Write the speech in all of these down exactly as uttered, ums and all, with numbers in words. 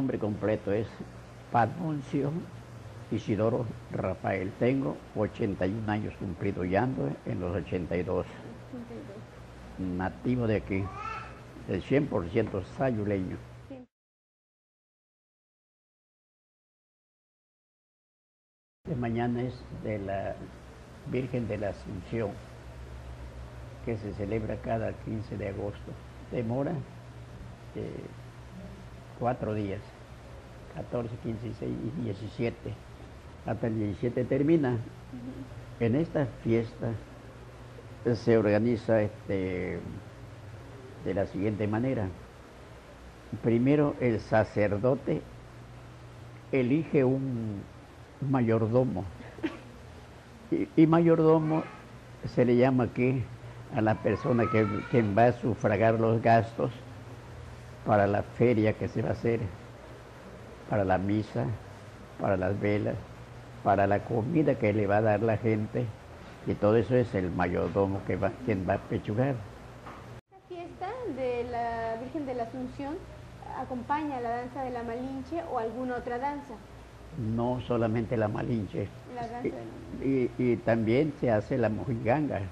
nombre completo es Panuncio Isidoro Rafael. Tengo ochenta y un años cumplido, y ando en los ochenta y dos. Nativo de aquí, el cien por ciento sayuleño. Sí. De mañana es de la Virgen de la Asunción, que se celebra cada quince de agosto. Demora eh, cuatro días, catorce, quince, dieciséis y diecisiete. Hasta el diecisiete termina. Uh-huh. En esta fiesta se organiza este, de la siguiente manera. Primero el sacerdote elige un mayordomo. Y, y mayordomo se le llama aquí a la persona que, que va a sufragar los gastos para la feria que se va a hacer, para la misa, para las velas, para la comida que le va a dar la gente, y todo eso es el mayordomo que va, quien va a pechugar. ¿La fiesta de la Virgen de la Asunción acompaña la danza de la Malinche o alguna otra danza? No solamente la Malinche. La danza de la Malinche. Y, y también se hace la mojiganga,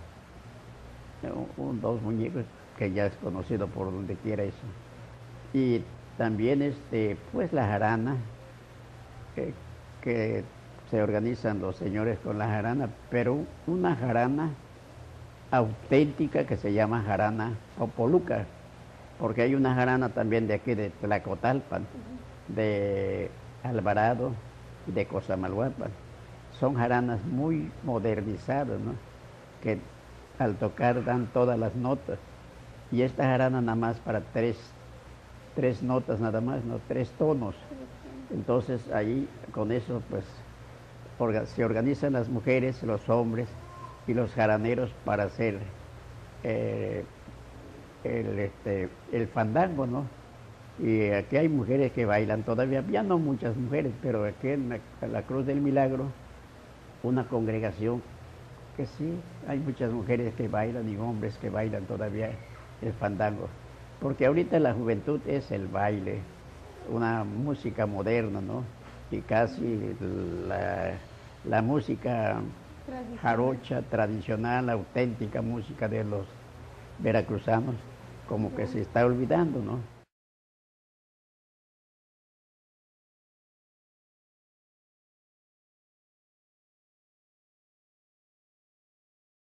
un, dos muñecos que ya es conocido por donde quiera eso. Y también este, pues la jarana, que, que se organizan los señores con la jarana, pero una jarana auténtica que se llama jarana popoluca, porque hay una jarana también de aquí de Tlacotalpan, uh-huh, de Alvarado y de Cozamalhuapan. Son jaranas muy modernizadas, ¿no?, que al tocar dan todas las notas. Y esta jarana nada más para tres, tres notas nada más, ¿no?, tres tonos. Entonces ahí con eso pues orga, se organizan las mujeres, los hombres y los jaraneros para hacer eh, el, este, el fandango, ¿no? Y aquí hay mujeres que bailan todavía, ya no muchas mujeres, pero aquí en la, en la Cruz del Milagro, una congregación que sí, hay muchas mujeres que bailan y hombres que bailan todavía el fandango, porque ahorita la juventud es el baile, una música moderna, ¿no? Y casi la, la música tradicional, jarocha, tradicional, auténtica música de los veracruzanos, como que se está olvidando, ¿no?